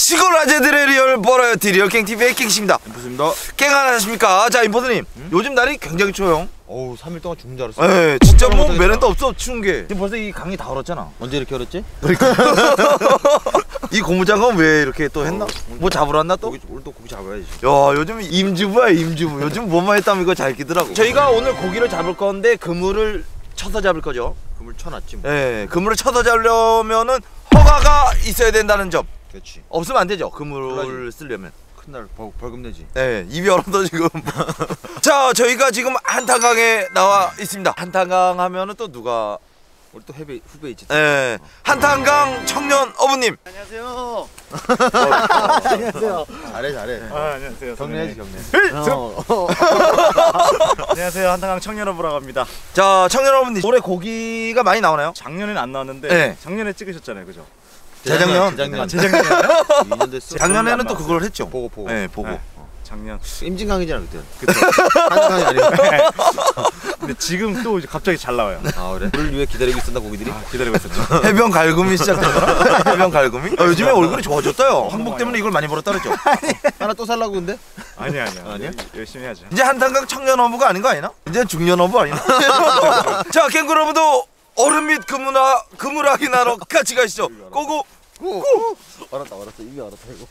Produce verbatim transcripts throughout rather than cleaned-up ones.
시골 아재들의 리얼 버라이어티 리얼 깽티비의 깽씨입니다. 임포스입니다. 깽 안녕하십니까. 자, 임포스님, 응? 요즘 날이 굉장히 추워요. 어우, 삼 일 동안 죽는 줄 알았어. 네, 진짜 뭐 매련도 없어, 추운 게. 지금 벌써 이 강이 다 얼었잖아. 언제 이렇게 얼었지? 그러니까. 이 고무장갑 왜 이렇게 또 했나? 어, 뭐 잡으러 왔나 또? 고기, 오늘 또 고기 잡아야지. 야, 요즘 임주부야, 임주부. 요즘 뭐만 했다면 이거 잘 끼더라고. 저희가 오늘 고기를 잡을 건데 그물을 쳐서 잡을 거죠. 그물 쳐놨지 뭐. 네, 그물을 쳐서 잡으려면은 허가가 있어야 된다는 점. 그렇지. 없으면 안 되죠, 그물을 쓰려면. 큰날 벌금 내지. 네, 입이 얼어도 지금. 자, 저희가 지금 한탄강에 나와 있습니다. 한탄강 하면은 또 누가? 우리 또 후배 후배 있지. 네, 한탄강 청년 어부님. 안녕하세요. 안녕하세요. 잘해 잘해. 아, 안녕하세요. 경례해야지 경례. 어. 어. 안녕하세요. 한탄강 청년어부라고 합니다. 자, 청년 어부님, 올해 고기가 많이 나오나요? 작년에는 안 나왔는데 네. 작년에 찍으셨잖아요, 그죠? 재작년. 재작년. 아, 재작년이요? 이 년 됐어. 작년에는 또 그걸 했죠. 보고 보고. 네, 보고. 네. 작년. 임진강이잖아 그때. 그쵸. 한강이 아니고. 근데 지금 또 이제 갑자기 잘 나와요. 아 그래? 우리를 위해 기다리고 있었나 고기들이? 아, 기다리고 있었죠. 해변 갈굼이 시작되더라. 해변 갈굼이? 아, 요즘에 얼굴이 좋아졌다요. 한복 때문에 이걸 많이 벌었다 그랬죠. 하나 또 살라고 근데? 아니 아니야. 아니야? 열심히 해야죠. 이제 한탄강 청년 어부가 아닌 거 아니나? 이제 중년 어부 아니나? 자, 캥거루 어부도 얼음 및 그물아, 그물하기 나러 같이 가시죠. 고고. 고! 알았다 알았어 이미 알았다 이거.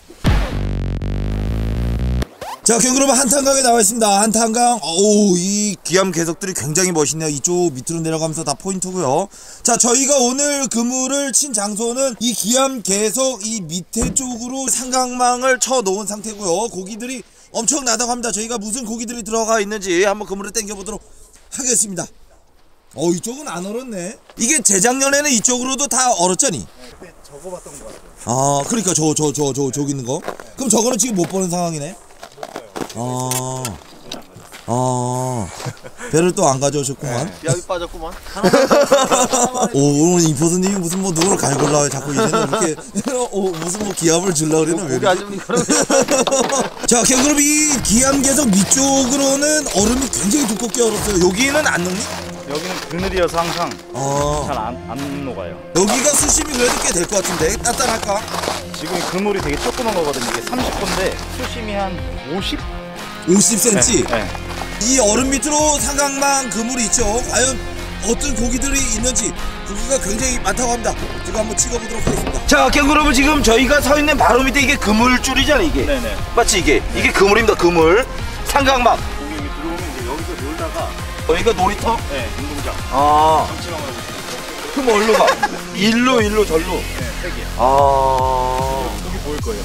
자, 캥거루 한탄강에 나와 있습니다. 한탄강, 어우, 이 기암 개석들이 굉장히 멋있네요. 이쪽 밑으로 내려가면서 다 포인트고요. 자, 저희가 오늘 그물을 친 장소는 이 기암 개석 이 밑에 쪽으로 삼각망을 쳐 놓은 상태고요. 고기들이 엄청나다고 합니다. 저희가 무슨 고기들이 들어가 있는지 한번 그물을 당겨 보도록 하겠습니다. 어, 이쪽은 안 얼었네. 이게 재작년에는 이쪽으로도 다 얼었잖니? 네, 그때 적어봤던 것 같아요. 아, 그러니까 저 저 저 저 저기 있는 거. 그럼 저거는 지금 못 보는 상황이네. 아, 아, 배를 또 안 가져오셨구만. 비압이 빠졌구만. 오, 오늘 임포스님이 무슨 뭐 누구를 갈고라 자꾸 이제는 이렇게 오, 무슨 뭐 기압을 줄라 그러나 왜? 고기 아줌니 그러면. 자, 그럼 이 기암 계속 밑쪽으로는 얼음이 굉장히 두껍게 얼었어요. 여기는 안 녹니? 여기는 그늘이어서 항상 어, 잘 안 안 녹아요. 여기가 수심이 그래도 꽤 될 것 같은데 따뜻할까? 지금 이 그물이 되게 조그만 거거든요. 이게 삼십 호인데 수심이 한 오십? 오십 센티미터. 네, 네. 이 얼음 밑으로 삼각망 그물이 있죠. 과연 어떤 고기들이 있는지 고기가 굉장히 많다고 합니다. 제가 한번 찍어보도록 하겠습니다. 자, 캥거루분, 지금 저희가 서 있는 바로 밑에 이게 그물줄이잖아, 이게. 네네. 맞지, 이게? 네. 이게 그물입니다, 그물. 삼각망. 고기 여기 들어오면 이제 여기서 놀다가 여기가 놀이터? 네, 운동장. 아, 잠시만요. 그럼 어디로 가? 일로, 일로, 절로. 네, 세 개. 아, 고기 보일 거예요.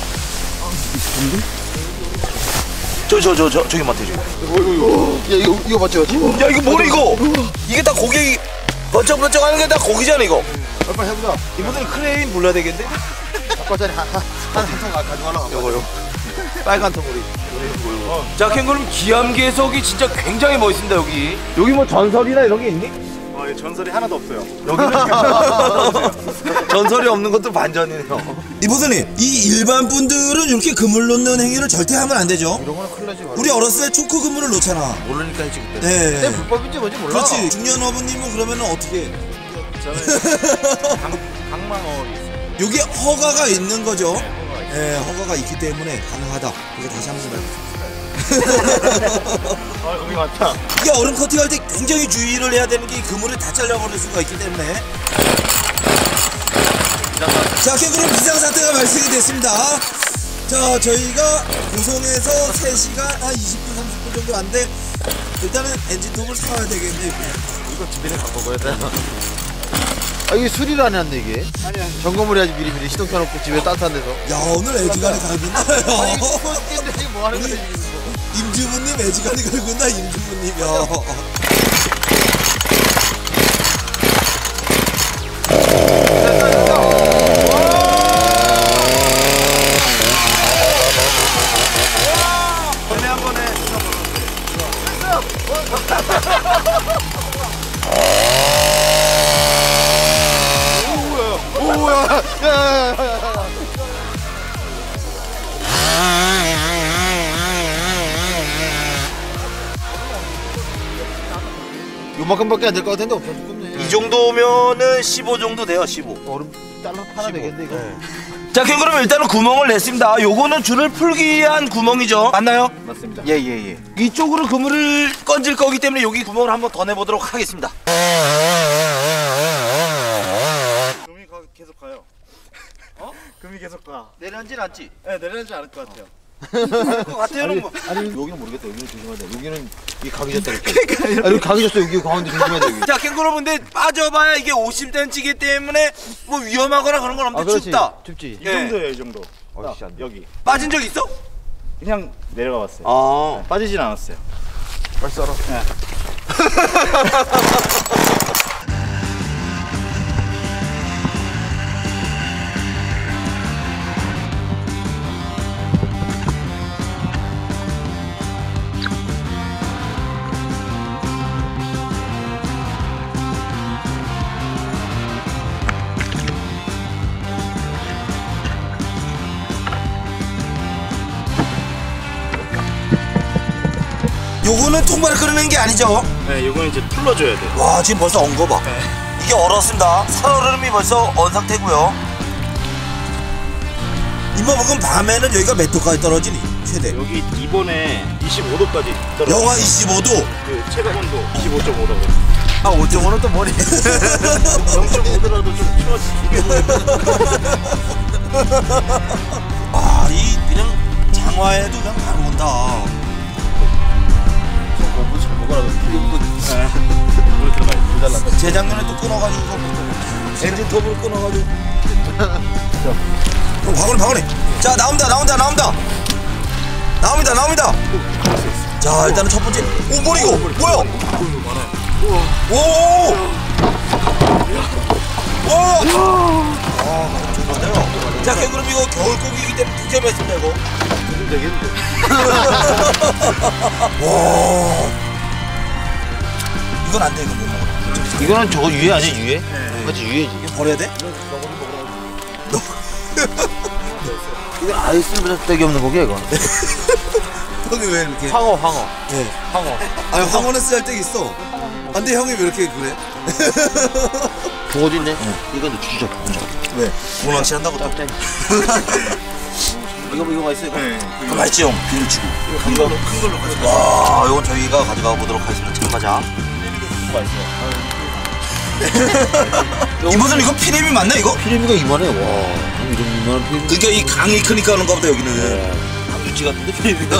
저, 저, 저, 저, 저기 맞대, 저기. 야 이거 이거 맞지 맞지? 야, 이거 뭐래, 이거? 이게 다 고기, 번쩍번쩍 하는 게 다 고기잖아, 이거. 빨리 해보자. 이분들 크레인 불러야 되겠는데? 아까 전에 한한통 가져가려고. 요거, 요. 빨간 통으로. 어. 자, 캥거루 기암 개석이 진짜 굉장히 멋있습니다, 여기. 여기 뭐 전설이나 이런 게 있니? 어, 예, 전설이 하나도 없어요. 여기는 전설이 없는 것도 반전이네요. 이보선님, 이 일반 분들은 이렇게 그물 놓는 행위를 절대 하면 안 되죠. 이런 거는 큰일 나지. 우리 어렸을 때 초크 그물을 놓잖아. 모르니까 했지 그때. 네. 그때 불법인지 뭔지 몰라. 그렇지. 중년 어부님은 그러면은 어떻게? 저는 강, 강망어 있어요. 여기 허가가 있는 거죠. 네, 허가가 있어요. 네, 허가가 있기 때문에 가능하다. 이거 다시 한번 말해주세요. 아, 고기 많다. 이게 얼음 커팅할 때 굉장히 주의를 해야 되는 게 이 그물을 다 잘라버릴 수가 있기 때문에. 자, 캥거루 비상사태가 발생이 됐습니다. 자, 저희가 구송에서 세 시간 한 이십 분 삼십 분 정도 안 돼. 일단은 엔진톱을 사와야 되겠네. 이거 집에는 갖고 가야 돼. 아 이게 수리를 안 해놨네 이게. 아니 아니. 점검을 해야지 미리 미리 시동 켜놓고 집에 따뜻한 데서. 야, 오늘 애지간히 갈군나요. 아니 이거 스포츠인데 지금 뭐 하는 거지 지금. 임주부님 애지간히 갈군나, 임주부님. 야. 전에 한 번에 오우야. 야야야야야. 요만큼밖에 안 될 것 같은데 엄청 두껍네. 이 정도면은 십오 정도 돼요, 십오. 얼음 잘라 파나 되겠네 이거. 네. 자, 그럼 일단은 구멍을 냈습니다. 요거는 줄을 풀기 위한 구멍이죠. 맞나요? 맞습니다. 예예예. 이쪽으로 그물을 건질 거기 때문에 여기 구멍을 한번 더 내보도록 하겠습니다. 금이 가, 계속 가요. 어? 금이 계속 가. 내려앉진 않지? 네, 내려가지 않을 것 같아요. 그럴 것 같아요. 아니, 뭐. 아니 여기는 모르겠다. 여기는 조심해야 돼. 여기는 이 각이 졌다 이렇게. 아, 여기 각이 졌어. 여기 가운데 조심해야 돼. 여기. 자, 캥거루분들 빠져봐야 이게 오십 센티미터이기 때문에 뭐 위험하거나 그런 건 없는데 춥다. 춥지. 이 예. 정도예요, 이 정도. 어, 딱 씨, 안 돼. 여기. 빠진 적 있어? 그냥 내려가 봤어요. 아. 빠지진 않았어요. 빨리 썰어. 요거는 통발을 끓여낸 게 아니죠? 네, 이거는 이제 풀러줘야 돼요. 와, 지금 벌써 언 거 봐. 네. 이게 얼었습니다. 살얼음이 벌써 언 상태고요. 이모 먹으면 밤에는 여기가 몇 도까지 떨어지니? 최대 여기 이번에 이십오 도까지 떨어져. 영하 이십오 도. 그 체감 온도 이십오 점 오라고. 아, 오 점 오는 또 뭐니? 영 점 오더라도 좀 추워지게. 아, 이 그냥 장화에도 그냥 바로 온다. 공부 잘 먹으라고. 네. 물 들어가요. 물 달라. 재작년에 또 끊어가지고 엔진 톱으로 끊어가지고. 어, 박원이 박원이. 자, 나옵니다 나온다 나온다. 나옵니다 나옵니다. 자, 일단은 첫 번째. 오, 뭐 이거 뭐야? 오. 오. 아, 좋은데요. 자, 그럼 이거 겨울 고기이기 때문에 득점했습니다 이거. 좀 되겠는데. 와. 이건 안 돼, 이거 못 먹어. 이거는 저거 유해 아니야 유해? 그렇지 유해지. 이거 버려야 돼? 이거 아예 쓸데기 없는 고기야 이거. 형이 왜 이렇게? 황어 황어. 네. 황어. 아니, 황혼은 쓸데기 있어. 안돼, 형이 왜 이렇게 그래? 저 어디 있네? 이건 주죠. 왜? 문낚시 한다고 또? 이거 이거 맛있어 이거. 네. 그거 맛있지 형? 비늘 치고. 큰 걸로 큰 걸로 가져가. 와, 이건 저희가 가져가 보도록 하겠습니다. 참가자. 이모들 이거 피레미 맞나 이거? 피레미가 이만해. 와. 이런 이만한 피레미. 그러니까 이 강이 크니까 그런가 보다 여기는. 감주치 같은데 피레미가.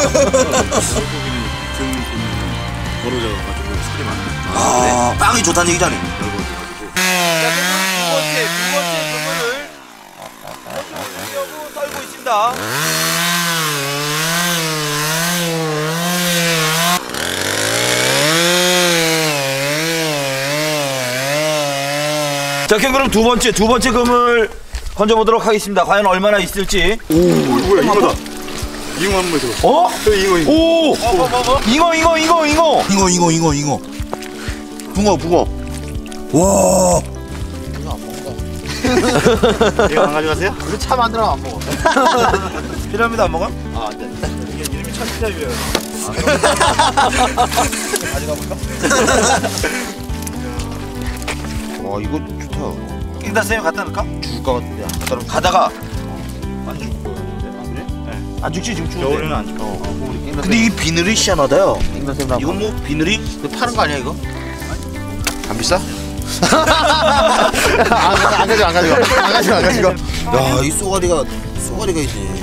벌어져가지고 살이 많아요. 아, 빵이 좋다는 얘기잖아. 자, 그럼 두 번째 두 번째 그물을 썰고 있습니다. 자, 그럼 두 번째 두 번째 그물 건져보도록 하겠습니다. 과연 얼마나 있을지. 오, 뭐야, 잉어다. 잉어 한 번 더. 어? 저 잉어, 잉어. 오! 어, 뭐, 뭐, 뭐? 잉어 잉어 잉어 잉어 잉어 잉어 잉어 잉어 붕어 붕어. 와. 이거 안 가져가세요? 우리 차 만들어 안 먹어. 피라미드 안 먹어? 아 안 돼. 이게 이름이 참치탑이에요. 가져가 볼까? 와 이거 좋다. 킹다 쌤 갖다 놓을까? 죽을 것 같은데. 갖다 놓으면 가다가 안 죽을 것 같은데. 그래? 네. 안 죽지 지금 추운데. 겨울에는 안 죽어. 어, 우리 깽다 근데 이 비늘이 희한하다요. 깽다 쌤 나. 이건 뭐 비늘이? 이거 파는 거 아니야 이거? 안 비싸? 안, 안 가져 안 가져 안 가져 안 가져. 야, 이 쏘가리가 쏘가리가 있네.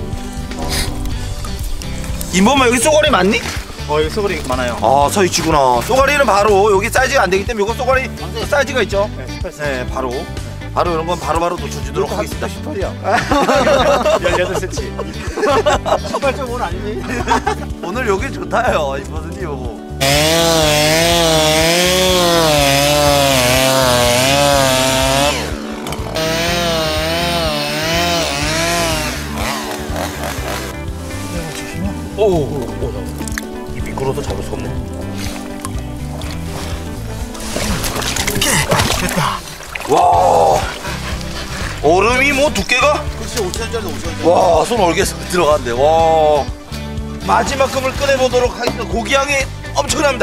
인범아, 여기 쏘가리 맞니? 어, 여기 소그리 많아요. 아, 서 있지구나. 쏘가리는 바로 여기 사이즈가 안 되기 때문에 이거 쏘가리 사이즈가 있죠. 네, 십팔 센티미터. 네, 바로 바로 이런 건 바로바로 놓쳐주도록 하겠습니다. 열여덟 센티미터. 십팔 점 오는 아니니? 오늘 여기 좋다요, 이버스님 요거. 오, 오, 오, 이 미끄러워서 잡을 수 없네. 됐다. 와, 얼음이 뭐 두께가? 그렇지 오천 원짜리 오천 원짜리. 와, 손 얼게 들어간대. 와, 마지막 금을 꺼내보도록 하겠습니다. 고기 향이 엄청납니다.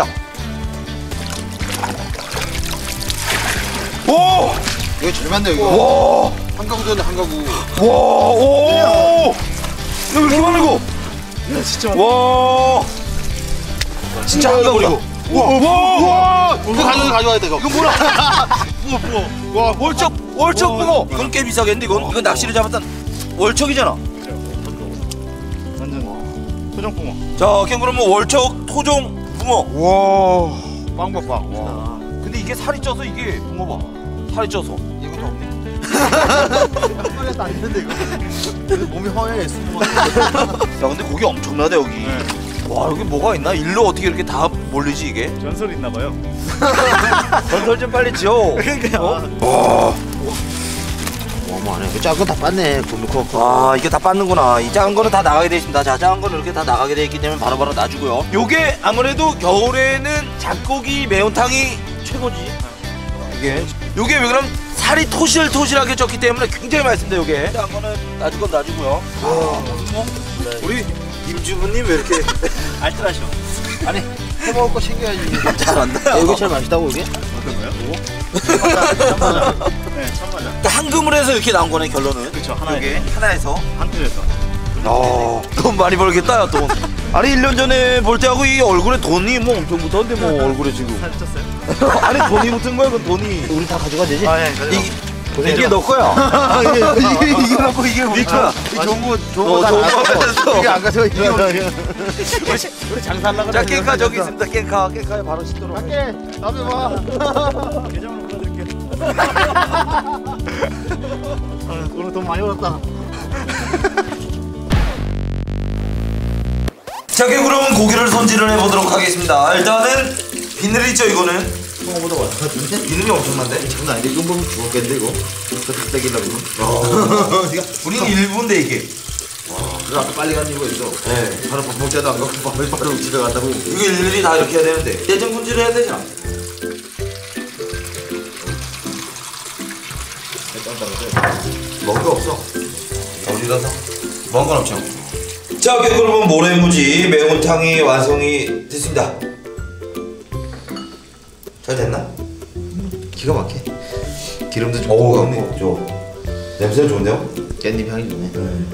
오, 이거 잘 맞네 이거. 와, 한가구 전에 한가구. 와, 오! 이거 왜 이렇게 많아, 이거? 야 진짜 와! 진짜 한가구다. 우와, 우와, 우와! 이거 가져야 가져와야 돼, 이거. 이거 뭐라? 우와, 우와. 와, 월척, 월척 붕어. 이건 꽤 비싸겠는데, 이건? 이건 낚시를 잡았던 월척이잖아. 완전 토종붕어. 자, 캥거루는 월척 토종 붕어. 와, 빵밥 빵. 와. 근데 이게 살이 쪄서 이게 붕어 봐. 살이 쪄서. 이것도 없네. 한 마리도 안 되는데 이거. 몸이 허해. 야, 근데 고기 엄청나다 여기. 네. 와, 여기 뭐가 있나? 일로 어떻게 이렇게 다 몰리지 이게? 전설이 있나봐요. 건설 좀 빨리 지어. 그러니까요. 와, 어머네. 그 작은 거 다 빻네. 곰도 커. 아, 이게 다 빠는구나. 이 작은 거는 다 나가게 돼 있습니다. 자, 작은 거는 이렇게 다 나가게 돼 있기 때문에 바로바로 놔주고요. 요게 아무래도 겨울에는 잡고기 매운탕이 최고지. 이게 요게 왜 그럼 살이 토실토실하게 쪘기 때문에 굉장히 맛있습니다. 요게 작은 거는 놔줄 건 놔주고요. 아, 우리 임주부님 왜 이렇게 알뜰하셔. 아니, 해먹을 거 챙겨야지. 잘한다. 이게 제일 맛있다고 이게? 어떤 거요? 참마자. 네, 참마자. 그러니까 한금을 해서 이렇게 나온 거네 결론은. 그렇죠. 하나에 이게 하나에서. 한 틀에서. 아, 돈 많이 벌겠다, 야, 돈. 아니, 일 년 전에 볼 때하고 이 얼굴에 돈이 뭐 엄청 붙었는데, 뭐, 얼굴에 지금. 살 쪘어요? 아니, 돈이 붙은 거야, 그 돈이. 우리 다 가져가야 되지? 아 예. 이게, 이게 너 거야. 이게 이게, 이게 너 거, 이게 우리 거야. 좋은 거 좋은 어, 거다 좋은 거 가져가. 가져가. 이게 안 가져가. 이게 어디? 우리 장사하려고. 자, 깽카 저기 있습니다, 깽카. 깽카에 바로 씻도록. 갈게. 다음에 봐. 계정으로 보내드릴게요. 아, 오늘 돈 많이 벌었다. 자, 그럼 고기를 손질을 해보도록 하겠습니다. 일단은, 비늘 있죠, 이거는? 형보다 많은데? 비늘이 엄청난데? 장난 아닌데 이거 보면 죽었겠는데 이거? 이거 다 떼기려고. 우리는 일부인데, 이게. 그래 아까 빨리 간 이유가 있어. 네. 바로 밥 먹을 때도 안 가고 밥을 바로 집에 간다고. 이거 일일이 다 이렇게 해야 되는데. 내장 손질을 해야 되잖아. 먹을 거 없어. 어디 가서? 먹은 건 없죠. 자, 그러면 모래무지 매운탕이 완성이 됐습니다. 잘 됐나? 기가 막혀. 기름도 좀 오, 뜨거워. 저 냄새가 좋은데요? 깻잎 향이 좋네.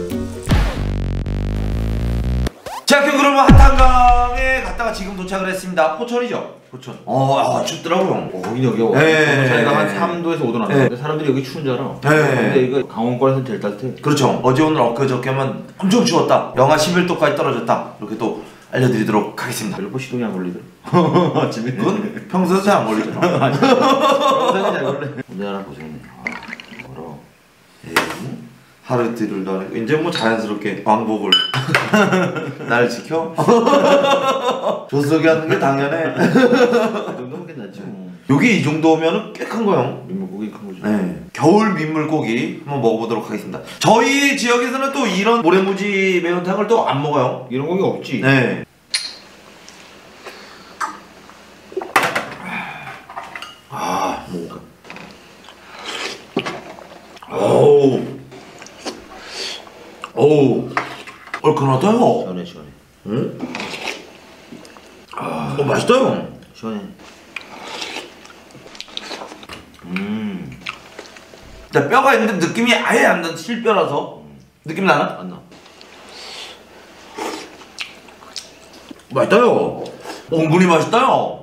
자, 그러면 한탄강에 갔다가 지금 도착을 했습니다. 포천이죠? 포천. 어, 아, 춥더라고요. 거긴 여기가 네. 저희가 한 삼 도에서 오 도 나는데 사람들이 여기 추운 줄 알아. 네. 근데 이거 강원권에서 제일 따뜻해. 그렇죠. 어제 오늘 엊그저께만 엄청 추웠다. 영하 십일 도까지 떨어졌다. 이렇게 또 알려드리도록 하겠습니다. 별로 시동이 안 걸리더라. 아침에. 그건 평소에 잘 안 걸리잖아. 평소에 잘 걸려. 우리나라 고생했네. 아, 뭐라. 예, 하루 이틀을 더 이제 뭐 자연스럽게 왕복을 날 지켜? 조석이 하는 게 당연해. 그 정도면 괜찮지 뭐. 여기 이 정도면은 꽤 큰 거요. 민물고기 큰 거죠. 네. 겨울 민물고기 한번 먹어보도록 하겠습니다. 저희 지역에서는 또 이런 모래무지 매운탕을 또 안 먹어요. 이런 고기 없지. 네. 아, 먹을까? 오우. 오우. 얼큰하다요. 시원해 시원해. 응? 아, 어, 맛있다요. 시원해. 음. 근데 뼈가 있는데 느낌이 아예 안 나. 실뼈라서. 느낌 나나? 안 나. 맛있다요. 엉분이 맛있다요.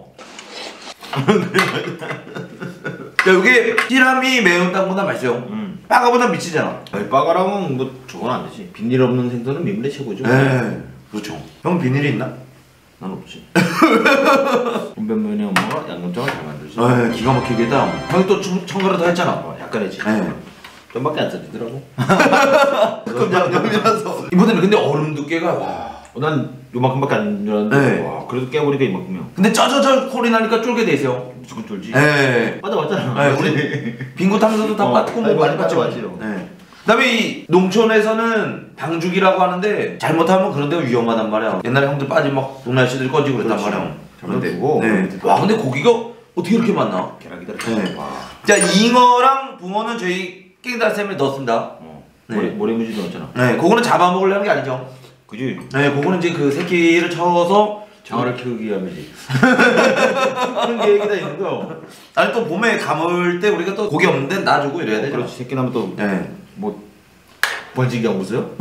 야, 이게 시라미 매운탕보다 맛있어요. 음. 빠가보다 미치잖아. 아니 빠가라면 뭐 저건 안 되지. 비닐 없는 생선은 민물이 최고죠. 네, 그렇죠. 형 비닐이 있나? 난 없지. 운변면이 엄마가 양념장을 잘 만들지. 네, 기가 막히게 했다. 형이 또 청, 청가루 다 했잖아. 어, 약간 했지. 네. 좀밖에 안 써지더라고. 그럼 양념이라서. 이번에는 근데 얼음 두께가 와. 어, 난 요만큼밖에 안 들었는데 네. 와 그래도 깨보니까 이만큼이야. 근데 쩌저저 콜이 나니까 쫄게 되세요. 무조건 쫄지. 네. 맞아 맞잖아. 네, 우리 빙고 타면서도 다 어, 빠뜨고 아니, 뭐 많이 맞지, 봤죠. 맞지. 네. 그다음에 이 농촌에서는 방죽이라고 하는데 잘못하면 그런 데가 위험하단 말이야. 옛날에 형들 빠지면 막 동네 아저씨들 꺼지고 그랬단 그렇지. 말이야. 잘못되고. 네. 와, 근데 고기가 어떻게 이렇게 많나? 계란 기다려. 네. 와. 자, 잉어랑 붕어는 저희 깽달샘에 넣었습니다. 어. 네. 모래 모래무지 넣었잖아. 네, 그거는 잡아먹으려는 게 아니죠. 그지? 네, 그거는 이제 그 새끼를 쳐서 장어를 키우기 위함이지. 그런 계획이 다 있는 거요. 아니 또 봄에 감을 때 우리가 또 고기 없는데 놔주고 이래야 되죠. 그렇지. 새끼 나면 또 네. 뭐 번지기 안 보세요?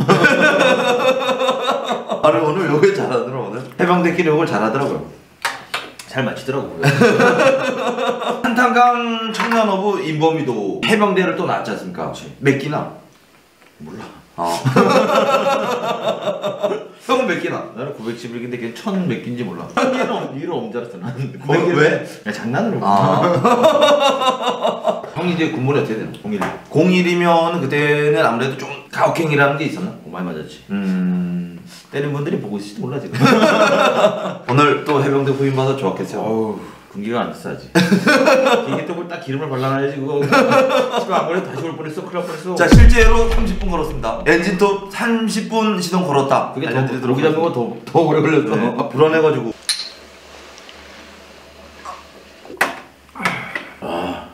아니 오늘 요게 잘하더라 오늘. 해병대끼리 요걸 잘하더라고요. 잘 맞히더라고. 한탄강 청년어부 인범이도 해병대를 또 나왔지 않습니까? 그렇지. 몇 기나? 몰라. 아. 형은 몇 기나? 나는 구백십일 개인데 걔 천 몇 개인지 몰라. 얘는 이를 없는 줄 알았어. 나는 어, 왜? 그냥 장난으로. 아. 형이 이제 군번이 어떻게 되나? 공일. 공일이면 그때는 아무래도 좀 가혹행위라는 게 있었나? 어, 많이 맞았지. 음. 때린 분들이 보고 있을지도 몰라 지금. 오늘 또 해병대 후임 받아 좋았겠어요. 어우, 군기가 안 비싸지. 기계 쪽을 딱 기름을 발라놔야지 그거. 지금 안 그래도 다시 올 뻔했어. 큰일 날 뻔했어. 자 실제로 삼십 분 걸었습니다. 엔진톱 삼십 분 시동 걸었다. 그게 더 알려드리도록 고기 잡는 하겠습니다. 거 더 더 오래 걸렸어. 네. 아, 불안해가지고. 아.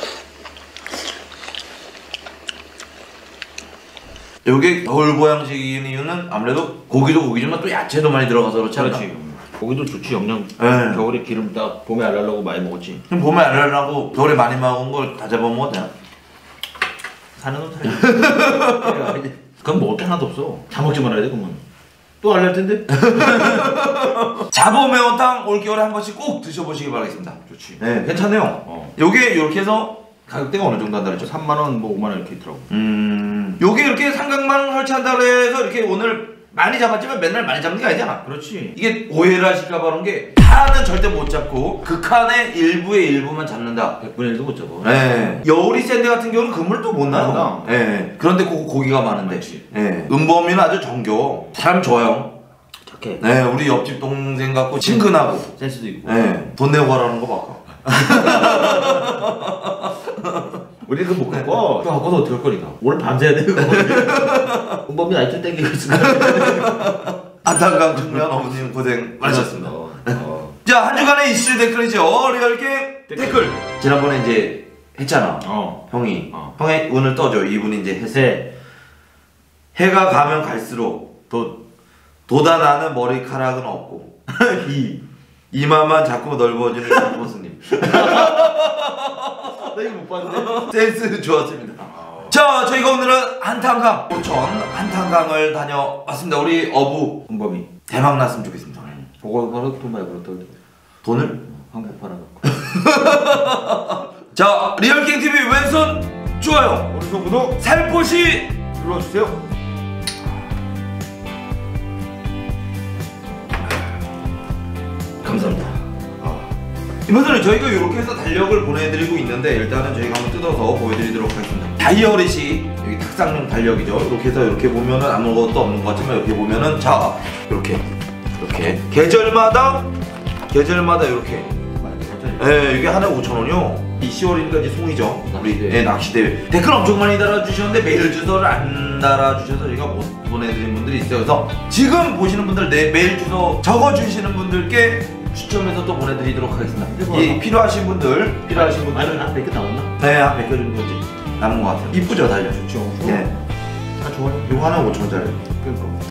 요게 겨울 보양식인 이유는 아무래도 고기도 고기지만 또 야채도 많이 들어가서 그렇지 않나? 그렇지. 고기도 좋지. 영양. 네. 겨울에 기름 딱 봄에 알려고 많이 먹었지. 지금 봄에 알려고 겨울에 많이 먹은 걸 다 잡아먹어도 되나? 사는 건 살지. 그건 먹을 게 하나도 없어. 다 먹지 말아야 돼 그러면. 또 알릴 텐데. 자보 매운탕 올겨울에 한 번씩 꼭 드셔보시기 바라겠습니다. 좋지. 네, 괜찮네요. 어. 요게 이렇게 해서 가격대가 어느 정도 한다 그랬죠? 삼만 원, 뭐 오만 원 이렇게 있더라고. 음, 요게 이렇게 삼각망 설치한다고 해서 이렇게 오늘 많이 잡았지만 맨날 많이 잡는 게 아니잖아. 그렇지. 이게 오해를 하실까봐 그런 게 다는 절대 못 잡고 극한의 일부의 일부만 잡는다. 백분의 일도 못 잡아. 네. 여울이 센데 같은 경우는 그물을 또 못 못 나요. 나. 네. 그런데 고, 고기가 많은데. 맞지. 네. 은범이는 아주 정겨워. 사람 좋아요. 착해. 네. 우리 옆집 동생 같고 친근하고. 센스도 있고. 네. 돈 내고 가라는 거 봐. 우리 그거 못 갖고 와. 그거 갖고서 어떻게 할 거니까. 오늘 밤새야 돼 그거. 은범이 나이트 땡기고 있으니까. 안탄강 청년 어머님 고생 많으셨습니다. 어, 어. 자, 한 주간의 이슈 댓글이죠. 리얼게 댓글. 댓글. 지난번에 이제 했잖아. 어. 형이. 어. 형의 운을 떠줘. 이분이 이제 했어. 세. 해가 가면 갈수록 도, 돋아나는 머리카락은 없고 이 이마만 자꾸 넓어지는 김보수님. 나 이거 못 봤는데. 센스 좋았습니다. 자, 저희가 오늘은 한탄강 오천 한탄강을 다녀왔습니다. 우리 어부 은범이. 대박 났으면 좋겠습니다. 보고 바로 돈 많이 벌었다. 돈을? 한국 팔아갖고. 자, 리얼게임티비 왼손 좋아요, 오른손 구독 살포시 눌러주세요. 감사합니다. 이번에는 저희가 이렇게 해서 달력을 보내드리고 있는데 일단은 저희가 한번 뜯어서 보여드리도록 하겠습니다. 다이어리시 여기 탁상용 달력이죠. 이렇게 해서 이렇게 보면은 아무것도 없는 것 같지만 이렇게 보면은 자 이렇게 이렇게 계절마다 계절마다 이렇게 예, 이게 하나에 오천 원이요. 이 시월이니까 이제 송이죠. 우리 낚시대회. 예, 낚시대회. 댓글 엄청 많이 달아주셨는데 메일 주소를 안 달아주셔서 저희가 못 보내드린 분들이 있어요. 그래서 지금 보시는 분들 내 메일 주소 적어주시는 분들께 추첨해서 또 보내드리도록 하겠습니다. 이 필요하신 분들, 필요하신 분들. 아니 한 백 개 남았나? 네, 한 백 개 정도 남은 것 같아요. 이쁘죠, 달력? 좋죠. 네. 아 좋아요. 이거 하나 오천 원짜리. 그러니까.